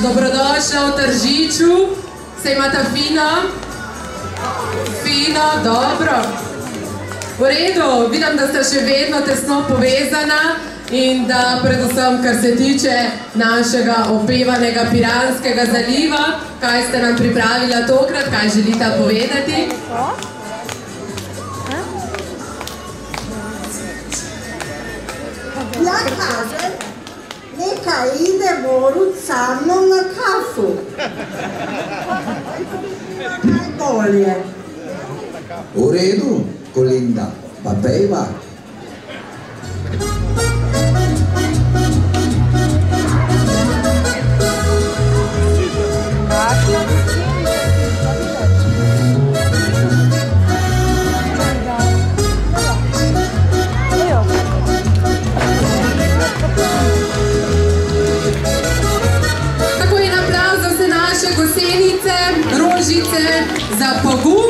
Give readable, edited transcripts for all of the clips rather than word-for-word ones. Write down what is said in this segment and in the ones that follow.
Dobrodošla v Tržiču. Se imata fino? Fino, dobro. V redu, vidim, da sta še vedno tesno povezana in da predvsem, kar se tiče našega opevanega Piranskega zaliva, kaj ste nam pripravila tokrat, kaj želita povedati? Ja, kaže, neka ide Borut sa mnom na kafu. Najbolje. V redu, Kolinda, pa pejva. Gosenice, rožice za pogum.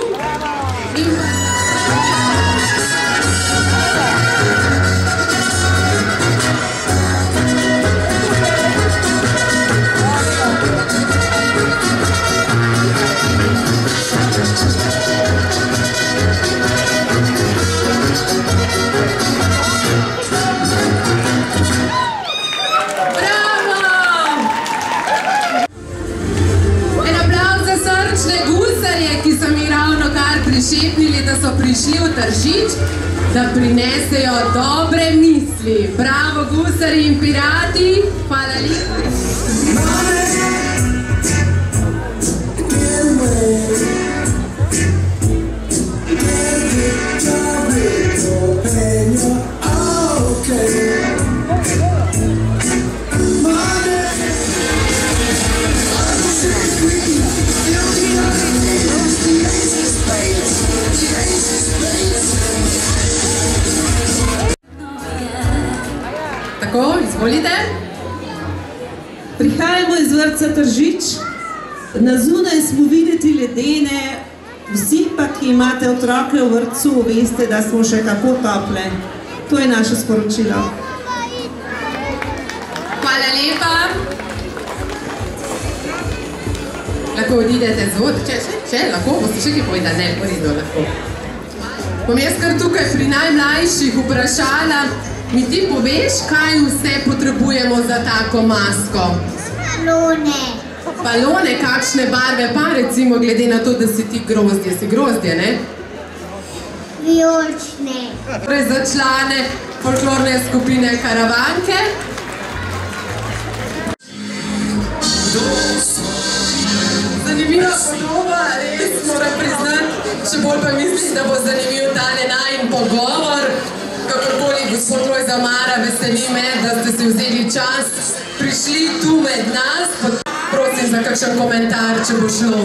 Ki so mi ravno kar prišepnili, da so prišli v Tržič, da prinesejo dobre misli. Bravo, gusarji in pirati, hvala lepa. Tako, izvolite. Prihajamo iz vrtca Tržič. Na zunaj smo videti ledene. Vsi pa, ki imate otroke v vrtcu, veste, da smo še kako tople. To je naše sporočilo. Hvala lepa. Lahko odidete zvod. Če, lahko, boste še kaj povedali? Ne, porido, lahko. Bom jaz kar tukaj pri najmlajših vprašala, mi ti poveš, kaj vse potrebujemo za tako masko? Balone. Balone, kakšne barve pa, recimo, glede na to, da si ti grozdje. Si grozdje, ne? Vijolične. Torej za člane folklorne skupine Karavanke. Zanimiva podoba, res moram priznati, še bolj pa mislim, da bo zanimiv tale najin pogovor. Kakorkoli, gospod Lojza Mara, veseli me, da ste si vzeli čas, prišli tu med nas. Prosim za kakšen komentar, če bo šlo.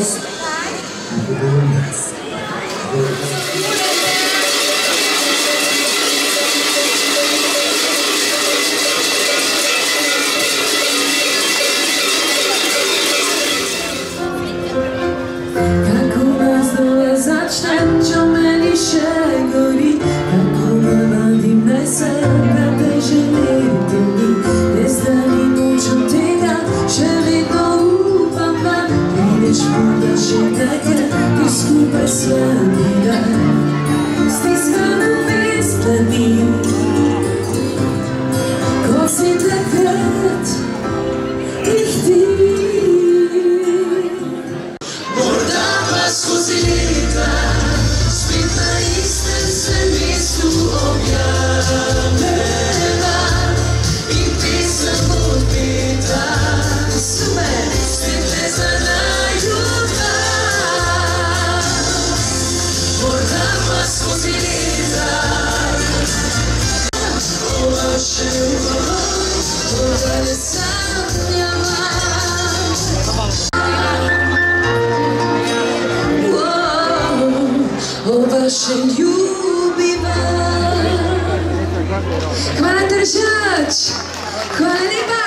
Kako nas dole začnem, čo meni še gori, kako navadim naj se, da te želim tudi, bez da ni močem tega, še vedno upam, da prideš morda še takrat, ki skupaj slavila, stiskano vez dlani, ko si takrat jih ti. Morda pa skozi leta spet na istem se mestu objavljena in pesem odpeta super, spet le za najutra. Morda pa skozi leta ova še ova ne sanjava. Ova še ljubiva. Hvala Tržič, hvala lepa.